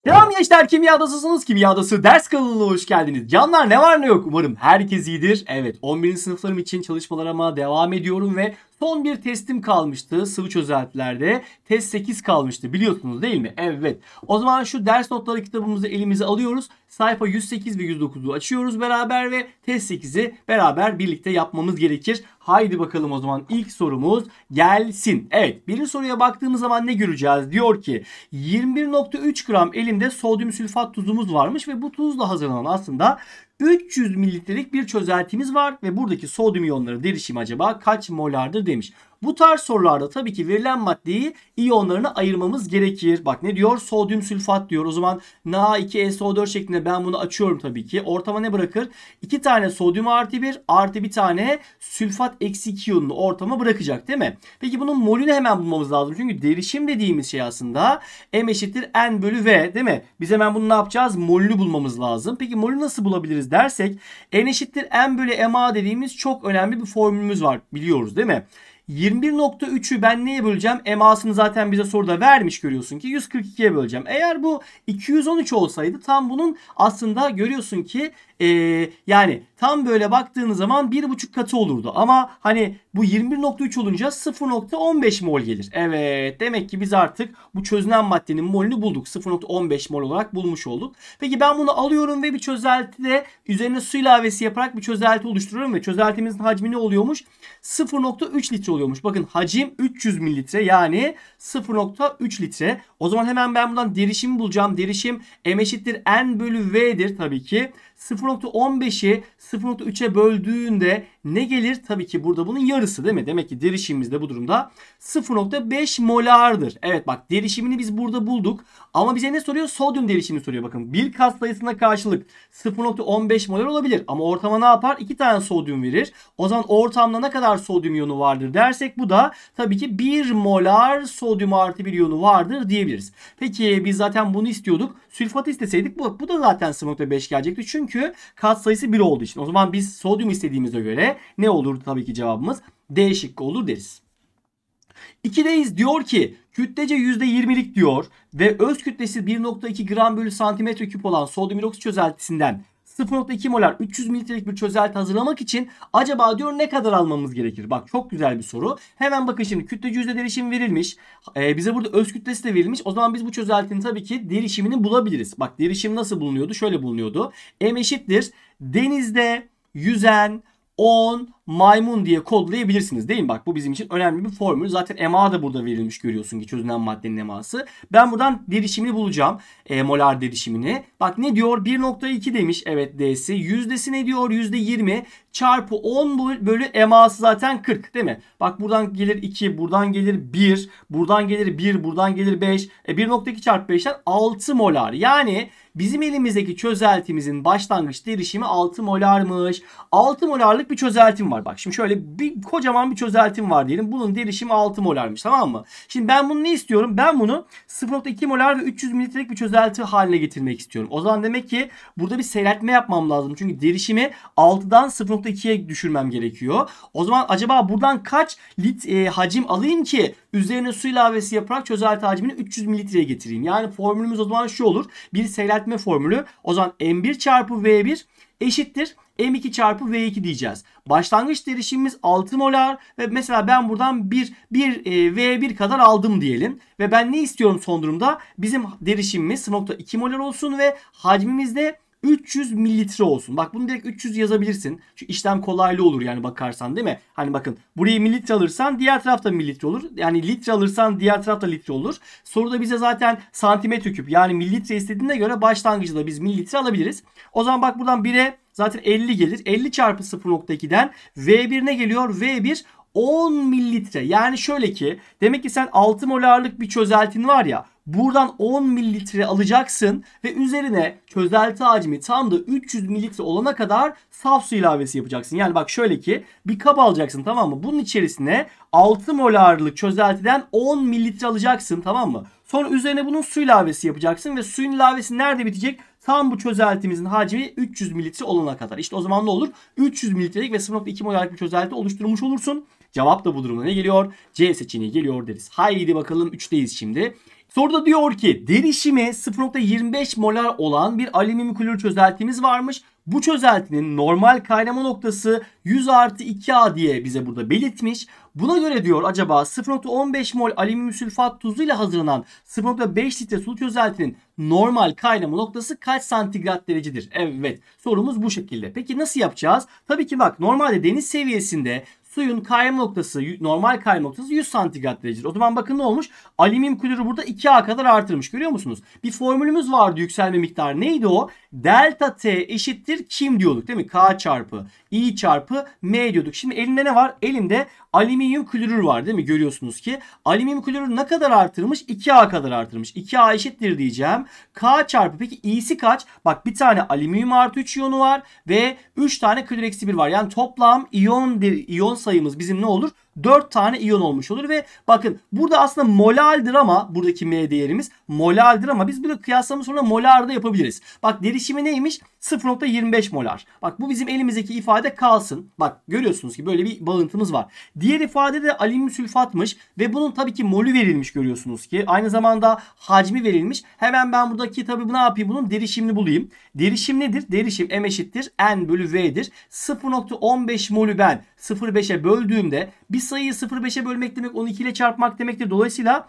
Selam gençler, Kimyadasısınız. Kimyadası ders kanalına hoş geldiniz. Canlar, ne var ne yok, umarım herkes iyidir. Evet, 11. sınıflarım için çalışmalarıma devam ediyorum ve son bir testim kalmıştı sıvı çözeltilerde. Test 8 kalmıştı, biliyorsunuz değil mi? Evet. O zaman şu ders notları kitabımızı elimize alıyoruz. Sayfa 108 ve 109'u açıyoruz beraber ve test 8'i beraber birlikte yapmamız gerekir. Haydi bakalım, o zaman ilk sorumuz gelsin. Evet, birinci soruya baktığımız zaman ne göreceğiz? Diyor ki 21,3 gram elimde sodyum sülfat tuzumuz varmış ve bu tuzla hazırlanan aslında 300 mililitrelik bir çözeltimiz var ve buradaki sodyum iyonları derişimi acaba kaç molardır demiş. Bu tarz sorularda tabii ki verilen maddeyi iyonlarına ayırmamız gerekir. Bak ne diyor? Sodyum sülfat diyor. O zaman Na2SO4 şeklinde ben bunu açıyorum tabii ki. Ortama ne bırakır? 2 tane sodyum artı 1 artı bir tane sülfat eksi 2 iyonunu ortama bırakacak değil mi? Peki bunun molünü hemen bulmamız lazım. Çünkü derişim dediğimiz şey aslında M eşittir N bölü V değil mi? Biz hemen bunu ne yapacağız? Molünü bulmamız lazım. Peki molü nasıl bulabiliriz dersek N eşittir N bölü MA dediğimiz çok önemli bir formülümüz var, biliyoruz değil mi? 21,3'ü ben neye böleceğim? MA'sını zaten bize soruda vermiş, görüyorsun ki 142'ye böleceğim. Eğer bu 213 olsaydı tam bunun aslında görüyorsun ki yani tam böyle baktığınız zaman 1,5 katı olurdu. Ama hani bu 21,3 olunca 0,15 mol gelir. Evet, demek ki biz artık bu çözünen maddenin molünü bulduk. 0,15 mol olarak bulmuş olduk. Peki ben bunu alıyorum ve bir çözeltide üzerine su ilavesi yaparak bir çözelti oluşturuyorum ve çözeltimizin hacmi ne oluyormuş? 0,3 litre oluyormuş. Bakın hacim 300 mililitre, yani 0,3 litre. O zaman hemen ben buradan derişimi bulacağım. Derişim M eşittir N bölü V'dir tabii ki. 0,15'i 0,3'e böldüğünde ne gelir? Tabii ki burada bunun yarısı değil mi? Demek ki derişimimiz de bu durumda 0,5 molardır. Evet bak, derişimini biz burada bulduk. Ama bize ne soruyor? Sodyum derişimini soruyor. Bakın bir kat sayısına karşılık 0,15 molar olabilir. Ama ortama ne yapar? 2 tane sodyum verir. O zaman ortamda ne kadar sodyum iyonu vardır dersek bu da tabii ki 1 molar sodyum artı 1 iyonu vardır diyebiliriz. Peki biz zaten bunu istiyorduk. Sülfat isteseydik bu da zaten 0,5 gelecekti. Çünkü kat sayısı 1 olduğu için. O zaman biz sodyum istediğimize göre ne olurdu tabii ki cevabımız? D şıkkı olur deriz. 2'deyiz, diyor ki kütlece %20'lik diyor ve öz kütlesi 1,2 gram bölü santimetre küp olan sodyum hidroksit çözeltisinden 0,2 molar 300 mililitrelik bir çözelti hazırlamak için acaba diyor ne kadar almamız gerekir? Bak çok güzel bir soru. Hemen bakın, şimdi kütlece yüzde derişim verilmiş. Bize burada öz kütlesi de verilmiş. O zaman biz bu çözeltinin tabii ki derişimini bulabiliriz. Bak derişim nasıl bulunuyordu? Şöyle bulunuyordu. M eşittir denizde yüzen 10 maymun diye kodlayabilirsiniz değil mi? Bak bu bizim için önemli bir formül. Zaten EMA da burada verilmiş, görüyorsun ki çözünen maddenin EMA'sı. Ben buradan derişimini bulacağım. Molar derişimini. Bak ne diyor? 1,2 demiş. Evet D'si. Yüzdesi ne diyor? %20 çarpı 10 bölü EMA'sı zaten 40 değil mi? Bak buradan gelir 2, buradan gelir 1, buradan gelir 1, buradan gelir 5. 1,2 çarpı 5'ten 6 molar. Yani bizim elimizdeki çözeltimizin başlangıç derişimi 6 molarmış. 6 molarlık bir çözeltim var. Bak şimdi şöyle kocaman bir çözeltim var diyelim. Bunun derişimi 6 molarmış, tamam mı? Şimdi ben bunu ne istiyorum? Ben bunu 0,2 molar ve 300 mililitrelik bir çözelti haline getirmek istiyorum. O zaman demek ki burada bir seyreltme yapmam lazım. Çünkü derişimi 6'dan 0,2'ye düşürmem gerekiyor. O zaman acaba buradan kaç hacim alayım ki üzerine su ilavesi yaparak çözelti hacmini 300 mililitreye getireyim? Yani formülümüz o zaman şu olur. Bir seyreltme formülü. O zaman M1 çarpı V1 eşittir M2 çarpı V2 diyeceğiz. Başlangıç derişimimiz 6 molar ve mesela ben buradan bir V1 kadar aldım diyelim. Ve ben ne istiyorum son durumda? Bizim derişimimiz 0,2 molar olsun ve hacmimiz de 300 mililitre olsun. Bak bunu direkt 300 yazabilirsin. Çünkü işlem kolaylı olur yani bakarsan değil mi? Hani bakın burayı mililitre alırsan diğer tarafta mililitre olur. Yani litre alırsan diğer tarafta litre olur. Soruda bize zaten santimetre küp yani mililitre istediğine göre başlangıçta biz mililitre alabiliriz. O zaman bak buradan 1'e zaten 50 gelir. 50 çarpı 0,2'den V1 ne geliyor? V1 10 mililitre. Yani şöyle ki demek ki sen 6 molarlık bir çözeltin var ya, buradan 10 mililitre alacaksın ve üzerine çözelti hacmi tam da 300 mililitre olana kadar saf su ilavesi yapacaksın. Yani bak şöyle ki bir kap alacaksın, tamam mı? Bunun içerisine 6 molarlık çözeltiden 10 mililitre alacaksın, tamam mı? Sonra üzerine bunun su ilavesi yapacaksın ve suyun ilavesi nerede bitecek? Tam bu çözeltimizin hacmi 300 mililitre olana kadar. İşte o zaman ne olur? 300 mililitrelik ve 0,2 molarlık bir çözelti oluşturmuş olursun. Cevap da bu durumda ne geliyor? C seçeneği geliyor deriz. Haydi bakalım 3'teyiz şimdi. Soruda diyor ki derişimi 0.25 molar olan bir alüminyum klorür çözeltimiz varmış. Bu çözeltinin normal kaynama noktası 100 artı 2A diye bize burada belirtmiş. Buna göre diyor acaba 0.15 mol alüminyum sülfat tuzuyla hazırlanan 0.5 litre sulu çözeltinin normal kaynama noktası kaç santigrat derecedir? Evet, sorumuz bu şekilde. Peki nasıl yapacağız? Tabii ki bak, normalde deniz seviyesinde suyun kaynama noktası, normal kaynama noktası 100 santigrat derecedir. O zaman bakın ne olmuş? Alüminyum klorürü burada 2A kadar artırmış. Görüyor musunuz? Bir formülümüz vardı, yükselme miktarı. Neydi o? Delta T eşittir kim diyorduk değil mi? K çarpı I çarpı M diyorduk. Şimdi elimde ne var? Elimde alüminyum klorür var değil mi? Görüyorsunuz ki alüminyum klorür ne kadar artırmış? 2A kadar artırmış. 2A eşittir diyeceğim. K çarpı, peki I'si kaç? Bak, bir tane alüminyum artı 3 iyonu var ve 3 tane klorür eksi 1 var. Yani toplam iyon sayımız bizim ne olur? 4 tane iyon olmuş olur ve bakın burada aslında molaldir ama buradaki M değerimiz molaldir ama biz bunu kıyaslama sonra molar da yapabiliriz. Bak, derişimi neymiş? 0.25 molar. Bak, bu bizim elimizdeki ifade kalsın. Bak, görüyorsunuz ki böyle bir bağıntımız var. Diğer ifade de alüminyum sülfatmış ve bunun tabii ki molü verilmiş, görüyorsunuz ki. Aynı zamanda hacmi verilmiş. Hemen ben buradaki tabii ne yapayım, bunun derişimini bulayım. Derişim nedir? Derişim M eşittir N bölü V'dir. 0.15 molü ben 0.5'e böldüğümde, bir sayıyı 0.5'e bölmek demek 12 ile çarpmak demektir. Dolayısıyla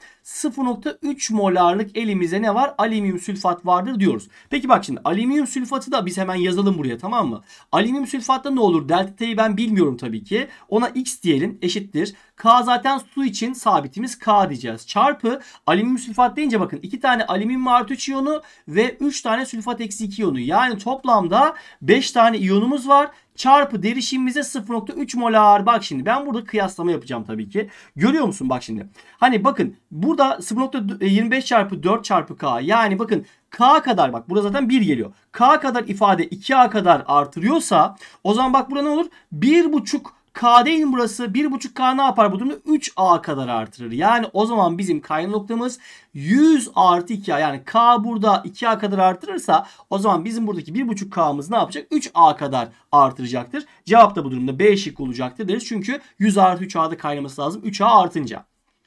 0.3 molarlık elimize ne var? Alüminyum sülfat vardır diyoruz. Peki bak, şimdi alüminyum sülfatı da biz hemen yazalım buraya, tamam mı? Alüminyum sülfatta ne olur? Delta T'yi ben bilmiyorum tabii ki. Ona X diyelim, eşittir. K zaten su için sabitimiz, K diyeceğiz. Çarpı alüminyum sülfat deyince bakın 2 tane alüminyum artı 3 iyonu ve 3 tane sülfat eksi 2 iyonu. Yani toplamda 5 tane iyonumuz var. Çarpı derişimimize 0.3 molar. Bak şimdi ben burada kıyaslama yapacağım tabii ki. Görüyor musun bak şimdi. Hani bakın burada 0.25 çarpı 4 çarpı K. Yani bakın K kadar, bak burada zaten 1 geliyor. K kadar ifade 2A kadar artırıyorsa o zaman bak burada ne olur? 1.5 K değil mi burası? 1.5K ne yapar bu durumda? 3A kadar artırır. Yani o zaman bizim kaynama noktamız 100 artı 2A. Yani K burada 2A kadar artırırsa o zaman bizim buradaki 1.5K'mız ne yapacak? 3A kadar artıracaktır. Cevap da bu durumda B şıkkı olacaktır deriz. Çünkü 100 artı 3A'da kaynaması lazım 3A artınca.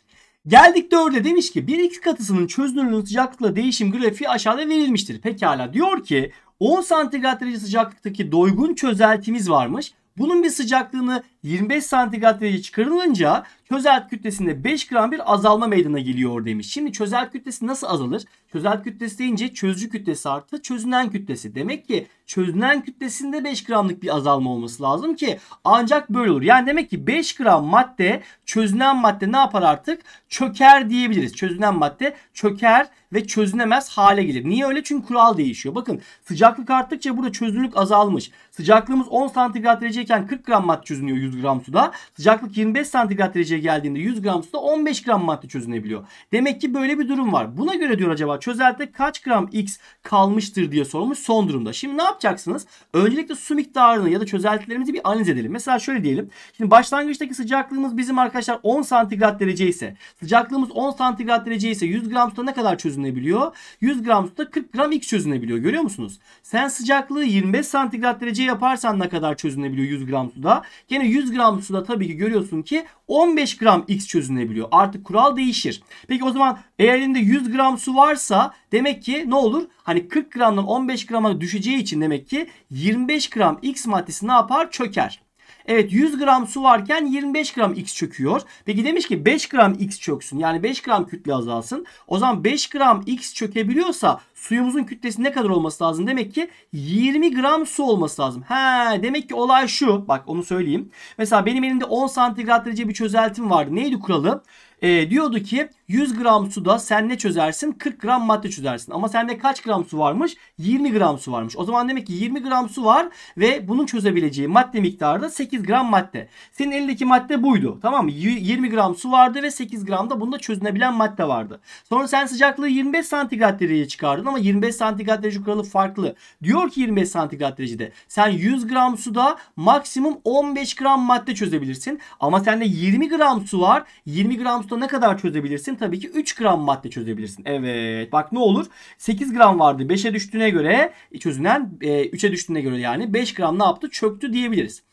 Geldik 4'e, demiş ki bir iki katısının çözünürlüğünün sıcaklıkla değişim grafiği aşağıda verilmiştir. Pekala, diyor ki 10 santigrat derece sıcaklıktaki doygun çözeltimiz varmış. Bunun bir sıcaklığını 25 santigrat derece çıkarılınca çözelti kütlesinde 5 gram bir azalma meydana geliyor demiş. Şimdi çözelti kütlesi nasıl azalır? Çözelti kütlesi deyince çözücü kütlesi artı çözünen kütlesi. Demek ki çözünen kütlesinde 5 gramlık bir azalma olması lazım ki ancak böyle olur. Yani demek ki 5 gram madde, çözünen madde ne yapar artık? Çöker diyebiliriz. Çözünen madde çöker ve çözünemez hale gelir. Niye öyle? Çünkü kural değişiyor. Bakın, sıcaklık arttıkça burada çözünürlük azalmış. Sıcaklığımız 10 santigrat dereceyken 40 gram madde çözünüyor 100 gram suda. Sıcaklık 25 santigrat dereceye geldiğinde 100 gram suda 15 gram madde çözünebiliyor. Demek ki böyle bir durum var. Buna göre diyor acaba çözeltide kaç gram X kalmıştır diye sormuş son durumda. Şimdi ne yapacaksınız? Öncelikle su miktarını ya da çözeltilerimizi bir analiz edelim. Mesela şöyle diyelim. Şimdi başlangıçtaki sıcaklığımız bizim arkadaşlar 10 santigrat derece ise, sıcaklığımız 10 santigrat derece ise 100 gram suda ne kadar çözünebiliyor? 100 gram suda 40 gram X çözünebiliyor. Görüyor musunuz? Sen sıcaklığı 25 santigrat derece yaparsan ne kadar çözünebiliyor 100 gram suda? Gene 100 gram suda tabii ki görüyorsun ki 15 gram X çözünebiliyor. Artık kural değişir. Peki o zaman eğer elinde 100 gram su varsa demek ki ne olur? Hani 40 gramdan 15 grama düşeceği için demek ki 25 gram X maddesi ne yapar? Çöker. Evet, 100 gram su varken 25 gram X çöküyor. Peki demiş ki 5 gram X çöksün. Yani 5 gram kütle azalsın. O zaman 5 gram X çökebiliyorsa suyumuzun kütlesi ne kadar olması lazım? Demek ki 20 gram su olması lazım. Demek ki olay şu. Bak onu söyleyeyim. Mesela benim elimde 10 santigrat derece bir çözeltim vardı. Neydi kuralı? Diyordu ki 100 gram suda sen ne çözersin? 40 gram madde çözersin. Ama sende kaç gram su varmış? 20 gram su varmış. O zaman demek ki 20 gram su var ve bunun çözebileceği madde miktarı da 8 gram madde. Senin elindeki madde buydu. Tamam mı? 20 gram su vardı ve 8 gram da bunda çözünebilen madde vardı. Sonra sen sıcaklığı 25 santigrat dereceye çıkardın ama 25 santigrat derece kuralı farklı. Diyor ki 25 santigrat derecede sen 100 gram suda maksimum 15 gram madde çözebilirsin. Ama sende 20 gram su var. 20 gram suda ne kadar çözebilirsin? Tabii ki 3 gram madde çözebilirsin. Evet. Bak ne olur? 8 gram vardı. 5'e düştüğüne göre çözünen 3'e düştüğüne göre yani 5 gram ne yaptı? Çöktü diyebiliriz.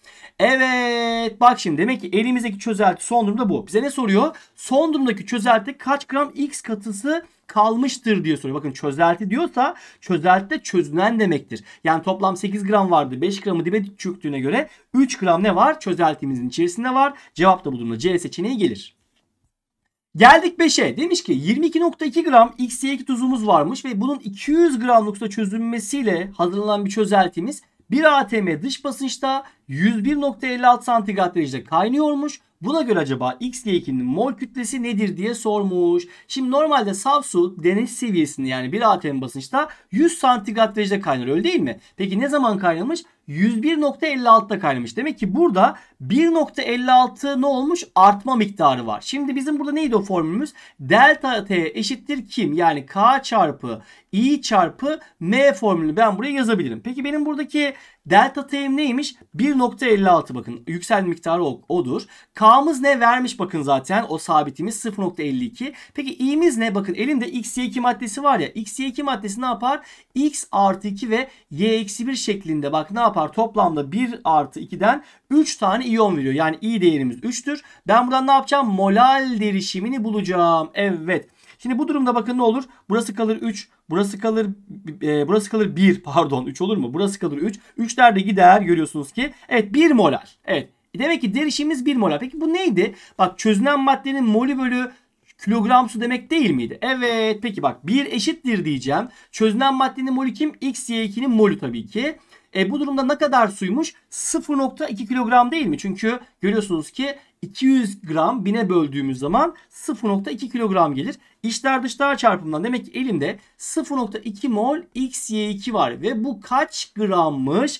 Evet, bak şimdi demek ki elimizdeki çözelti son durumda bu. Bize ne soruyor? Son durumdaki çözelti kaç gram X katısı kalmıştır diye soruyor. Bakın çözelti diyorsa çözeltide çözünen demektir. Yani toplam 8 gram vardı. 5 gramı dibe çöktüğüne göre 3 gram ne var? Çözeltimizin içerisinde var. Cevap da bu durumda C seçeneği gelir. Geldik 5'e. Demiş ki 22.2 gram XY2 tuzumuz varmış ve bunun 200 gramlık suda çözünmesiyle hazırlanan bir çözeltimiz 1 atm dış basınçta 101.56 santigrat derecede kaynıyormuş. Buna göre acaba XY2'nin mol kütlesi nedir diye sormuş. Şimdi normalde saf su deniz seviyesinde yani 1 atm basınçta 100 santigrat derecede kaynar, öyle değil mi? Peki ne zaman kaynamış? 101.56'da kaynamış. Demek ki burada 1.56 ne olmuş? Artma miktarı var. Şimdi bizim burada neydi o formülümüz? Delta T eşittir kim? Yani K çarpı I çarpı M formülünü ben buraya yazabilirim. Peki benim buradaki delta T'im neymiş? 1.56, bakın yükselme miktarı odur. K'mız ne vermiş, bakın zaten o sabitimiz 0.52. Peki i'miz ne? Bakın elimde XY2 maddesi var ya. XY2 maddesi ne yapar? X artı 2 ve Y eksi 1 şeklinde bak ne yapar? Toplamda 1 artı 2'den 3 tane iyon veriyor. Yani i değerimiz 3'tür. Ben buradan ne yapacağım? Molal derişimini bulacağım. Evet. Şimdi bu durumda bakın ne olur? Burası kalır 3. Burası kalır 1. Pardon, 3 olur mu? Burası kalır 3. 3'ler de gider, görüyorsunuz ki. Evet, 1 molar. Evet. Demek ki derişimimiz 1 molar. Peki bu neydi? Bak çözünen maddenin molü bölü kilogram su demek değil miydi? Evet. Peki bak 1 eşittir diyeceğim. Çözünen maddenin molü kim? XY2'nin molü tabii ki. Bu durumda ne kadar suymuş? 0.2 kilogram değil mi? Çünkü görüyorsunuz ki 200 gram 1000'e böldüğümüz zaman 0.2 kilogram gelir. İçler dışlar çarpımından demek ki elimde 0.2 mol XY2 var. Ve bu kaç grammış?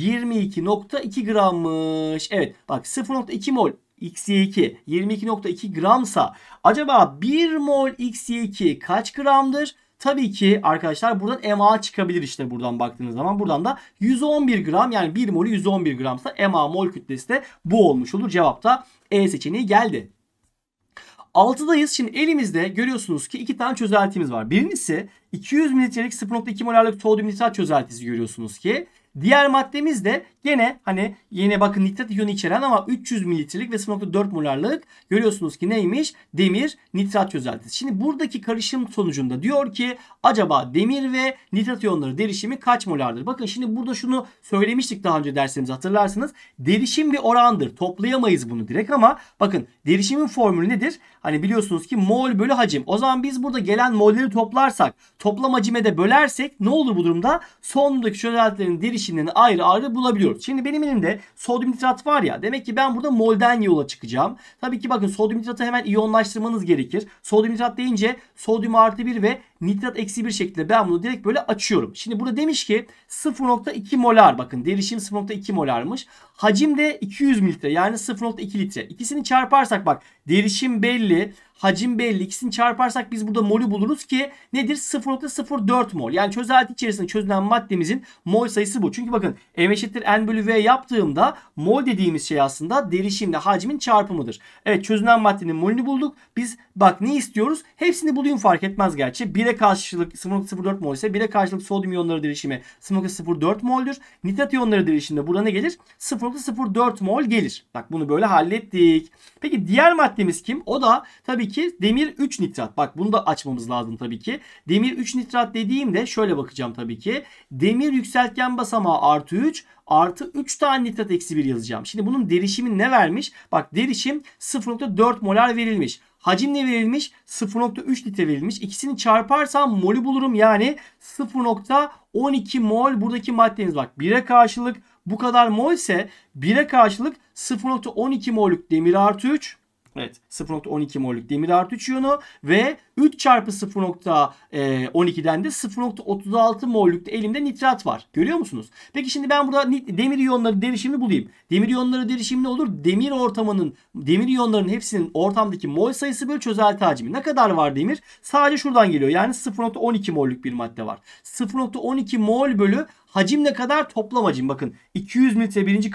22.2 grammış. Evet bak 0.2 mol XY2 22.2 gramsa acaba 1 mol XY2 kaç gramdır? Tabii ki arkadaşlar buradan MA çıkabilir, işte buradan baktığınız zaman. Buradan da 111 gram, yani 1 molü 111 gramsa MA mol kütlesi de bu olmuş olur. Cevap da E seçeneği geldi. 6'dayız. Şimdi elimizde görüyorsunuz ki 2 tane çözeltimiz var. Birincisi 200 mililitrelik 0.2 molarlık sodyum nitrat çözeltisi görüyorsunuz ki. Diğer maddemiz de gene yine bakın nitrat iyonu içeren ama 300 mililitrelik ve 0.4 molarlık görüyorsunuz ki neymiş? Demir nitrat çözeltisi. Şimdi buradaki karışım sonucunda diyor ki acaba demir ve nitrat iyonları derişimi kaç molardır? Bakın şimdi burada şunu söylemiştik daha önce derslerimizi hatırlarsınız. Derişim bir orandır. Toplayamayız bunu direkt ama bakın derişimin formülü nedir? Hani biliyorsunuz ki mol bölü hacim. O zaman biz burada gelen molleri toplarsak, toplam hacime de bölersek ne olur bu durumda? Sondaki çözeltilerin derişimlerini ayrı ayrı bulabiliyoruz. Şimdi benim elimde sodyum nitrat var ya. Demek ki ben burada molden yola çıkacağım. Tabii ki bakın sodyum nitratı hemen iyonlaştırmanız gerekir. Sodyum nitrat deyince sodyum artı 1 ve nitrat eksi 1 şeklinde ben bunu direkt böyle açıyorum. Şimdi burada demiş ki 0.2 molar, bakın derişim 0.2 molarmış. Hacim de 200 mililitre yani 0.2 litre. İkisini çarparsak bak derişim belli, hacim belli. İkisini çarparsak biz burada molü buluruz ki nedir? 0.04 mol. Yani çözelti içerisinde çözünen maddemizin mol sayısı bu. Çünkü bakın M eşittir N bölü V yaptığımda mol dediğimiz şey aslında derişimle hacmin çarpımıdır. Evet, çözünen maddenin molünü bulduk. Biz bak ne istiyoruz? Hepsini bulayım, fark etmez gerçi. 1'e karşılık 0.04 mol ise 1'e karşılık sodyum iyonları derişimi 0.04 moldür. Nitrat iyonları derişiminde burada ne gelir? 0.04 mol gelir. Bak bunu böyle hallettik. Peki diğer maddemiz kim? O da tabii ki demir 3 nitrat. Bak bunu da açmamız lazım tabii ki. Demir 3 nitrat dediğimde şöyle bakacağım tabii ki. Demir yükseltgen basamağı artı 3 artı 3 tane nitrat eksi 1 yazacağım. Şimdi bunun derişimi ne vermiş? Bak derişim 0.4 molar verilmiş. Hacim ne verilmiş? 0.3 litre verilmiş. İkisini çarparsam molü bulurum. Yani 0.12 mol buradaki maddeniz. Bak 1'e karşılık bu kadar mol ise 1'e karşılık 0.12 mollük demir artı 3. Evet, 0.12 mollük demir artı 3 iyonu ve 3 çarpı 0.12'den de 0.36 mollük de elimde nitrat var. Görüyor musunuz? Peki şimdi ben burada demir iyonları derişimini bulayım. Demir iyonları derişimi ne olur? Demir iyonlarının hepsinin ortamdaki mol sayısı bölü çözelti hacmi. Ne kadar var demir? Sadece şuradan geliyor. Yani 0.12 mollük bir madde var. 0.12 mol bölü hacim ne kadar? Toplam hacim. Bakın 200 mililitre birinci kap,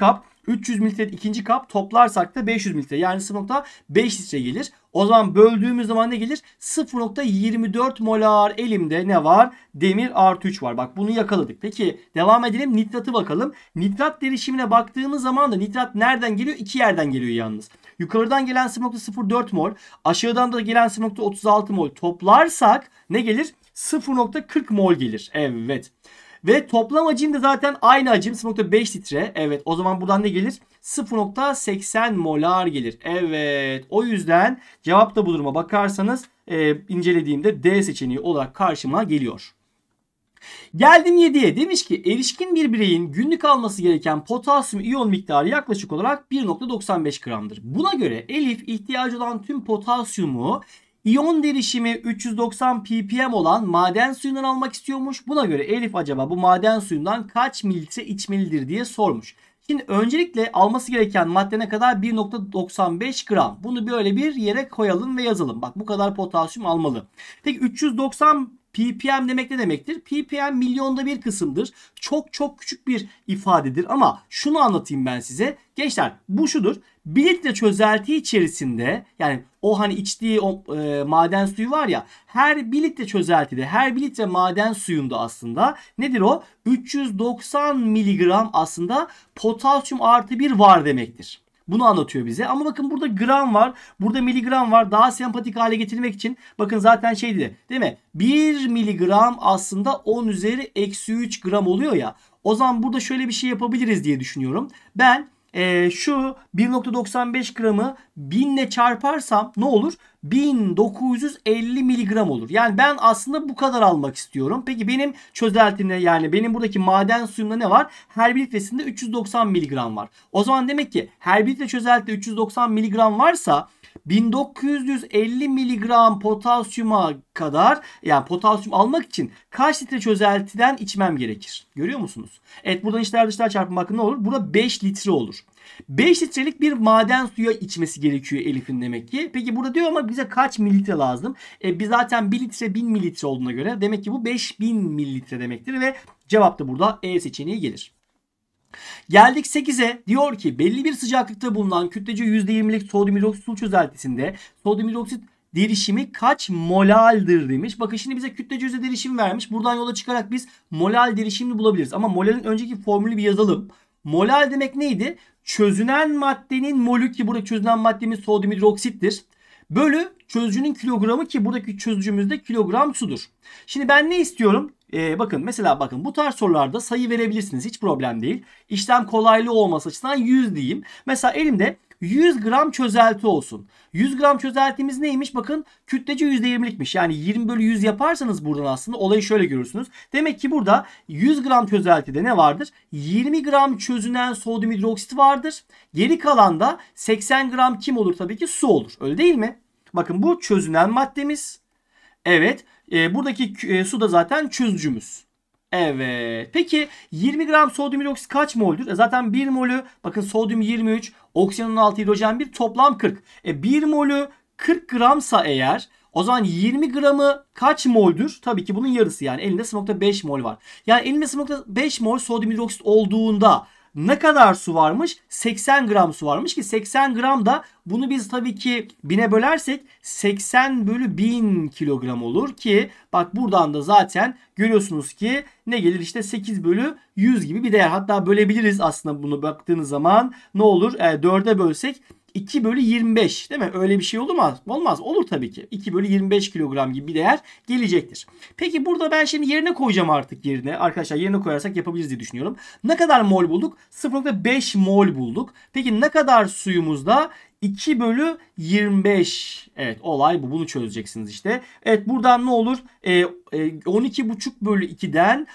300 mililitre ikinci kap, toplarsak da 500 mililitre yani 0.5 litre gelir. O zaman böldüğümüz zaman ne gelir? 0.24 molar elimde ne var? Demir artı 3 var. Bak bunu yakaladık. Peki devam edelim. Nitratı bakalım. Nitrat derişimine baktığımız zaman da nitrat nereden geliyor? İki yerden geliyor yalnız. Yukarıdan gelen 0.04 mol, aşağıdan da gelen 0.36 mol toplarsak ne gelir? 0.40 mol gelir. Evet. Ve toplam hacim de zaten aynı hacim 0.5 litre. Evet, o zaman buradan ne gelir? 0.80 molar gelir. Evet, o yüzden cevap da bu duruma bakarsanız incelediğimde D seçeneği olarak karşıma geliyor. Geldim 7'ye. Demiş ki erişkin bir bireyin günlük alması gereken potasyum iyon miktarı yaklaşık olarak 1.95 gramdır. Buna göre Elif ihtiyacı olan tüm potasyumu iyon derişimi 390 ppm olan maden suyundan almak istiyormuş. Buna göre Elif acaba bu maden suyundan kaç mililitre içmelidir diye sormuş. Şimdi öncelikle alması gereken madde ne kadar? 1.95 gram. Bunu böyle bir yere koyalım ve yazalım. Bak bu kadar potasyum almalı. Peki 390 ppm demek ne demektir? ppm milyonda bir kısımdır. Çok çok küçük bir ifadedir ama şunu anlatayım ben size. Gençler bu şudur. 1 litre çözelti içerisinde yani o hani içtiği o maden suyu var ya, her 1 litre çözeltide, her 1 litre maden suyunda aslında nedir o? 390 miligram aslında potasyum artı 1 var demektir. Bunu anlatıyor bize. Ama bakın burada gram var. Burada miligram var. Daha sempatik hale getirmek için bakın zaten şeydi değil mi? 1 miligram aslında 10 üzeri eksi 3 gram oluyor ya. O zaman burada şöyle bir şey yapabiliriz diye düşünüyorum. Ben şu 1.95 gramı 1000 ile çarparsam ne olur? 1950 miligram olur. Yani ben aslında bu kadar almak istiyorum. Peki benim çözeltimde yani benim buradaki maden suyumda ne var? Her bir litresinde 390 miligram var. O zaman demek ki her bir litre çözeltide 390 miligram varsa 1950 miligram potasyuma kadar yani potasyum almak için kaç litre çözeltiden içmem gerekir? Görüyor musunuz? Evet, buradan içler dışlar çarpımı bakın ne olur? Burada 5 litre olur. 5 litrelik bir maden suyu içmesi gerekiyor Elif'in demek ki. Peki burada diyor ama bize kaç mililitre lazım? Biz zaten 1 litre 1000 mililitre olduğuna göre demek ki bu 5000 mililitre demektir ve cevap da burada E seçeneği gelir. Geldik 8'e. Diyor ki belli bir sıcaklıkta bulunan kütlece %20'lik sodyum hidroksit su çözeltisinde sodyum hidroksit derişimi kaç molaldir demiş. Bakın şimdi bize kütlece yüzde derişim vermiş. Buradan yola çıkarak biz molal derişimini bulabiliriz. Ama molalin önceki formülü bir yazalım. Molal demek neydi? Çözünen maddenin molü, ki burada çözünen maddemiz sodyum hidroksittir. Bölü çözücünün kilogramı, ki buradaki çözücümüzde kilogram sudur. Şimdi ben ne istiyorum? Bakın mesela bakın bu tarz sorularda sayı verebilirsiniz. Hiç problem değil. İşlem kolaylığı olması açısından 100 diyeyim. Mesela elimde 100 gram çözelti olsun. 100 gram çözeltimiz neymiş? Bakın kütlece %20'likmiş. Yani 20 bölü 100 yaparsanız buradan aslında olayı şöyle görürsünüz. Demek ki burada 100 gram çözeltide ne vardır? 20 gram çözünen sodyum hidroksit vardır. Geri kalan da 80 gram kim olur? Tabii ki su olur. Öyle değil mi? Bakın bu çözünen maddemiz. Evet. Buradaki su da zaten çözücümüz. Evet. Peki 20 gram sodyum hidroksit kaç moldür? Zaten 1 molü bakın sodyum 23, oksijen 16, hidrojen 1, toplam 40. 1 molü 40 gramsa eğer o zaman 20 gramı kaç moldür? Tabii ki bunun yarısı, yani elinde 0.5 mol var. Yani elinde 0.5 mol sodyum hidroksit olduğunda ne kadar su varmış? 80 gram su varmış, ki 80 gram da bunu biz tabii ki 1000'e bölersek 80 bölü 1000 kilogram olur, ki bak buradan da zaten görüyorsunuz ki ne gelir? İşte 8 bölü 100 gibi bir değer. Hatta bölebiliriz aslında, bunu baktığınız zaman ne olur? 4'e bölsek 2 bölü 25 değil mi? Öyle bir şey olur mu? Olmaz. Olur tabii ki. 2 bölü 25 kilogram gibi bir değer gelecektir. Peki burada ben şimdi yerine koyacağım artık yerine. Arkadaşlar yerine koyarsak yapabiliriz diye düşünüyorum. Ne kadar mol bulduk? 0.5 mol bulduk. Peki ne kadar suyumuzda? 2 bölü 25. Evet, olay bu. Bunu çözeceksiniz işte. Evet, buradan ne olur? 12,5 bölü 2'den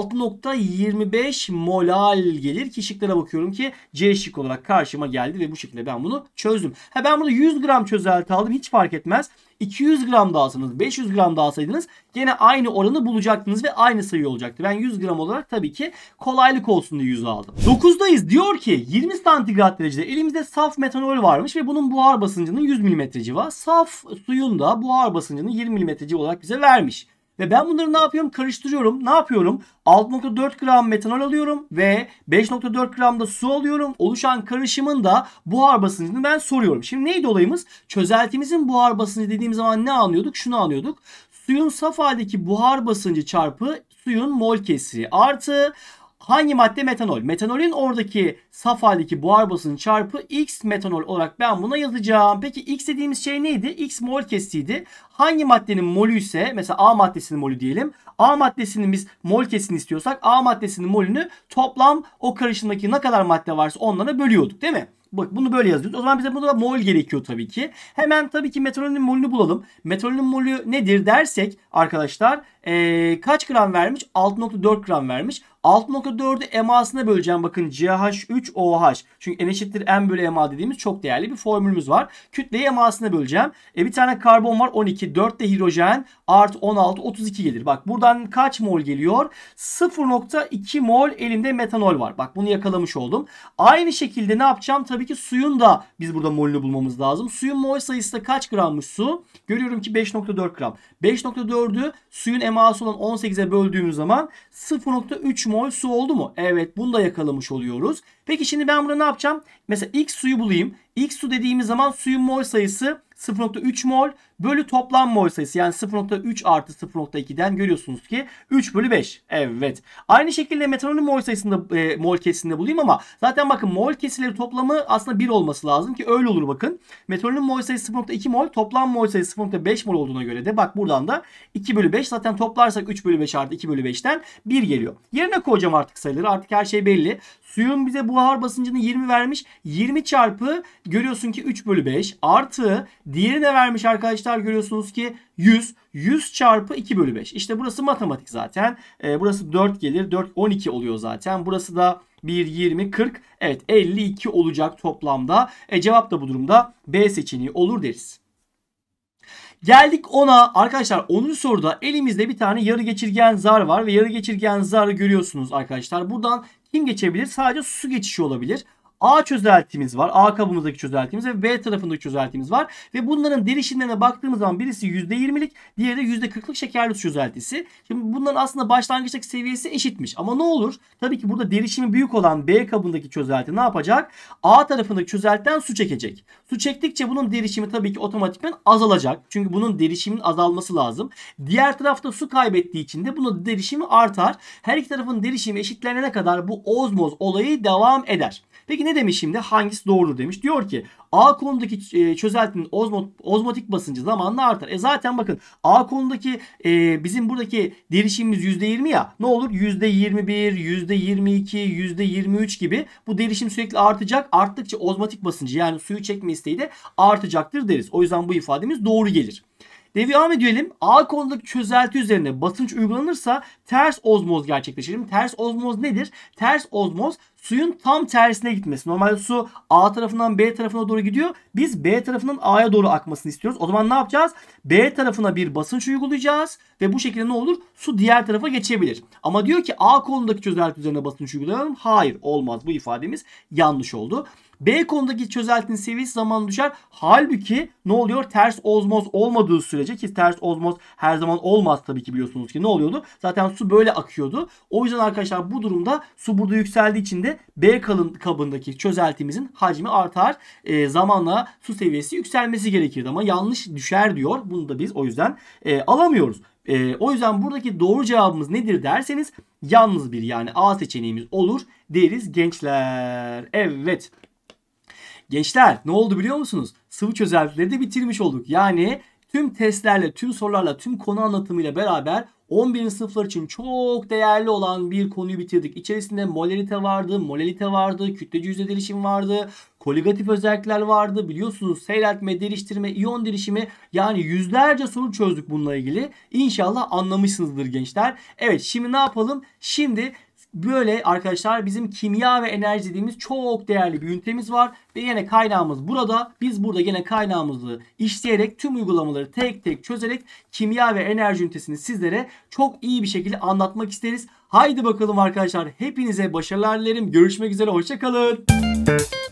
6.25 molal gelir, ki şıklara bakıyorum ki C şık olarak karşıma geldi ve bu şekilde ben bunu çözdüm. Ben burada 100 gram çözelti aldım, hiç fark etmez. 200 gram da alsanız, 500 gram da alsaydınız gene aynı oranı bulacaktınız ve aynı sayı olacaktı. Ben 100 gram olarak tabii ki kolaylık olsun diye 100 aldım. 9'dayız. Diyor ki 20 santigrat derecede elimizde saf metanol varmış ve bunun buhar basıncının 100 mm civa. Saf suyun da buhar basıncını 20 mm civa olarak bize vermiş. Ve ben bunları ne yapıyorum? Karıştırıyorum. Ne yapıyorum? 6,4 gram metanol alıyorum ve 5,4 gram da su alıyorum. Oluşan karışımın da buhar basıncını ben soruyorum. Şimdi neydi olayımız? Çözeltimizin buhar basıncı dediğim zaman ne anlıyorduk? Şunu anlıyorduk. Suyun saf haldeki buhar basıncı çarpı suyun mol kesiri artı hangi madde? Metanol. Metanolün oradaki saf haldeki buhar basıncı çarpı X metanol olarak ben buna yazacağım. Peki X dediğimiz şey neydi? X mol kesiydi. Hangi maddenin molü ise mesela A maddesinin molü diyelim. A maddesinin biz mol kesini istiyorsak A maddesinin molünü toplam o karışımdaki ne kadar madde varsa onlara bölüyorduk değil mi? Bak bunu böyle yazıyoruz. O zaman bize burada mol gerekiyor tabii ki. Hemen tabii ki metanolün molünü bulalım. Metanolün molü nedir dersek arkadaşlar kaç gram vermiş? 6,4 gram vermiş. 6,4'ü emasına böleceğim. Bakın CH3OH. Çünkü N eşittir M bölü MA dediğimiz çok değerli bir formülümüz var. Kütleyi emasına böleceğim. Bir tane karbon var 12. 4 de hidrojen artı 16 32 gelir. Bak buradan kaç mol geliyor? 0,2 mol elimde metanol var. Bak bunu yakalamış oldum. Aynı şekilde ne yapacağım? Tabii ki suyun da biz burada molünü bulmamız lazım. Suyun mol sayısı da kaç grammış su? Görüyorum ki 5,4 gram. 5,4'ü suyun eması olan 18'e böldüğümüz zaman 0,3 mol su oldu mu? Evet, bunu da yakalamış oluyoruz. Peki şimdi ben burada ne yapacağım? Mesela X suyu bulayım. X su dediğimiz zaman suyun mol sayısı 0,3 mol bölü toplam mol sayısı. Yani 0,3 artı 0,2'den görüyorsunuz ki 3 bölü 5. Evet. Aynı şekilde metanolün mol sayısında mol kesinde bulayım ama zaten bakın mol kesileri toplamı aslında 1 olması lazım ki öyle olur bakın. Metanolün mol sayısı 0,2 mol, toplam mol sayısı 0,5 mol olduğuna göre de bak buradan da 2 bölü 5, zaten toplarsak 3 bölü 5 artı 2 bölü 5'ten 1 geliyor. Yerine koyacağım artık sayıları, artık her şey belli. Suyun bize buhar basıncını 20 vermiş. 20 çarpı görüyorsun ki 3 bölü 5 artı diğeri ne vermiş arkadaşlar, görüyorsunuz ki 100. 100 çarpı 2 bölü 5. İşte burası matematik zaten. Burası 4 gelir. 4 12 oluyor zaten. Burası da 1 20 40. Evet 52 olacak toplamda. Cevap da bu durumda B seçeneği olur deriz. Geldik 10'a. Arkadaşlar 10. soruda elimizde bir tane yarı geçirgen zar var ve yarı geçirgen zarı görüyorsunuz arkadaşlar. Buradan kim geçebilir? Sadece su geçişi olabilir. A çözeltimiz var. A kabımızdaki çözeltimiz ve B tarafındaki çözeltimiz var. Ve bunların derişimlerine baktığımız zaman birisi %20'lik, diğeri de %40'lık şekerli su çözeltisi. Şimdi bunların aslında başlangıçtaki seviyesi eşitmiş. Ama ne olur? Tabii ki burada derişimi büyük olan B kabındaki çözelti ne yapacak? A tarafındaki çözeltiden su çekecek. Su çektikçe bunun derişimi tabii ki otomatikman azalacak. Çünkü bunun derişimin azalması lazım. Diğer tarafta su kaybettiği için de bunun derişimi artar. Her iki tarafın derişimi eşitlenene kadar bu ozmoz olayı devam eder. Peki ne demiş şimdi? Hangisi doğrudur demiş. Diyor ki A konudaki çözeltinin ozmotik basıncı zamanla artar. Zaten bakın A konudaki bizim buradaki derişimimiz %20 ya. Ne olur? %21, %22, %23 gibi bu derişim sürekli artacak. Arttıkça ozmotik basıncı yani suyu çekme isteği de artacaktır deriz. O yüzden bu ifademiz doğru gelir. Devam edelim. A konudaki çözelti üzerine basınç uygulanırsa ters ozmoz gerçekleşir. Ters ozmoz nedir? Ters ozmoz suyun tam tersine gitmesi. Normalde su A tarafından B tarafına doğru gidiyor. Biz B tarafından A'ya doğru akmasını istiyoruz. O zaman ne yapacağız? B tarafına bir basınç uygulayacağız ve bu şekilde ne olur? Su diğer tarafa geçebilir. Ama diyor ki A konudaki çözelti üzerine basınç uygulayalım. Hayır, olmaz. Bu ifademiz yanlış oldu. B konudaki çözeltinin seviyesi zamanla düşer. Halbuki ne oluyor? Ters ozmoz olmadığı sürece, ki ters ozmoz her zaman olmaz tabii ki, biliyorsunuz ki ne oluyordu? Zaten su böyle akıyordu. O yüzden arkadaşlar bu durumda su burada yükseldiği için de B kabındaki çözeltimizin hacmi artar. Zamanla su seviyesi yükselmesi gerekirdi ama yanlış düşer diyor. Bunu da biz o yüzden alamıyoruz. O yüzden buradaki doğru cevabımız nedir derseniz yalnız bir, yani A seçeneğimiz olur deriz gençler. Evet. Gençler ne oldu biliyor musunuz? Sıvı çözeltileri de bitirmiş olduk. Yani tüm testlerle, tüm sorularla, tüm konu anlatımıyla beraber 11. sınıflar için çok değerli olan bir konuyu bitirdik. İçerisinde molarite vardı, molelite vardı, kütlece yüzey derişim vardı, koligatif özellikler vardı. Biliyorsunuz seyreltme, deriştirme, iyon derişimi, yani yüzlerce soru çözdük bununla ilgili. İnşallah anlamışsınızdır gençler. Evet, şimdi ne yapalım? Şimdi böyle arkadaşlar bizim kimya ve enerji dediğimiz çok değerli bir ünitemiz var. Ve yine kaynağımız burada. Biz burada yine kaynağımızı işleyerek tüm uygulamaları tek tek çözerek kimya ve enerji ünitesini sizlere çok iyi bir şekilde anlatmak isteriz. Haydi bakalım arkadaşlar, hepinize başarılar dilerim. Görüşmek üzere, hoşça kalın.